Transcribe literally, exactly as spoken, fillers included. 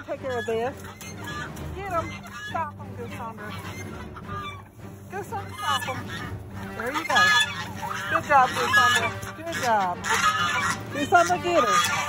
take care of this. Get them. Stop them, Goosander. Goosander, stop them. There you go. Good job, Goosander. Good job. Goosander, get her.